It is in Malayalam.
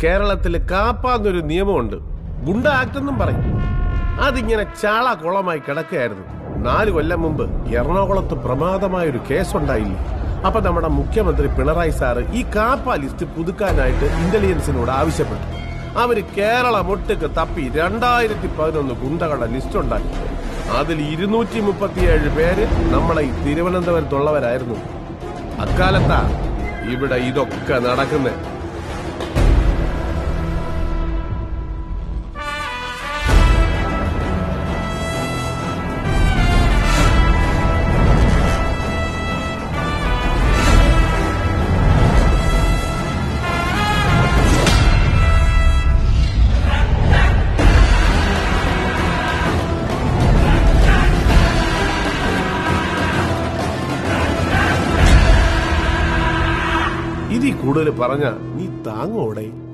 കേരളത്തിൽ കാപ്പാന്നൊരു നിയമമുണ്ട്, ഗുണ്ട ആക്ട് എന്നും പറയും. അതിങ്ങനെ ചാള കുളമായി കിടക്കുകയായിരുന്നു. 4 കൊല്ലം മുമ്പ് എറണാകുളത്ത് പ്രമാദമായൊരു കേസുണ്ടായില്ലേ? അപ്പൊ നമ്മുടെ മുഖ്യമന്ത്രി പിണറായി സാറ് ഈ കാപ്പ ലിസ്റ്റ് പുതുക്കാനായിട്ട് ഇന്റലിജൻസിനോട് ആവശ്യപ്പെട്ടു. അവര് കേരളം ഒട്ടുക്ക് തപ്പി 2011 ഗുണ്ടകളുടെ ലിസ്റ്റ് ഉണ്ടാക്കി. അതിൽ 237 പേര് നമ്മളെ ഈ തിരുവനന്തപുരത്തുള്ളവരായിരുന്നു. അക്കാലത്താ ഇവിടെ ഇതൊക്കെ നടക്കുന്നത്. ഇതിൽ കൂടുതൽ പറഞ്ഞ നീ താങ്ങോടെ?